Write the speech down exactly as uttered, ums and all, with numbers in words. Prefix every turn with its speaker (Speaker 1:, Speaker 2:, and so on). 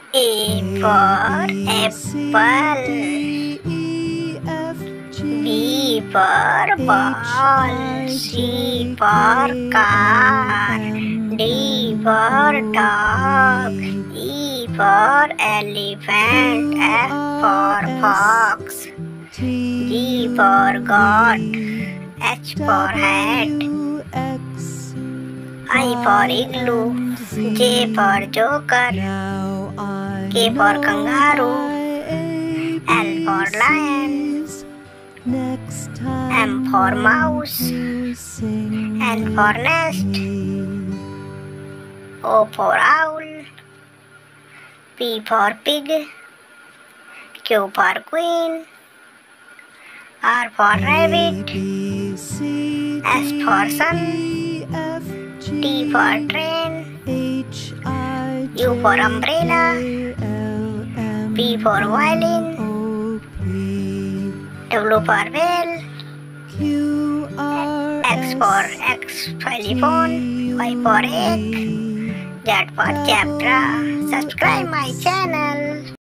Speaker 1: A for apple. B for ball. C for car. D for dog. E for elephant. F for fox. G for goat. H for hat. I for igloo. J for joker. K for kangaroo. L for lion. M for mouse. N for nest. O for owl. P for pig. Q for queen. R for rabbit. S for sun. T for train. U for umbrella. V for violin. W for whale. X for xylophone. Y for egg. Z for zebra. Subscribe my channel.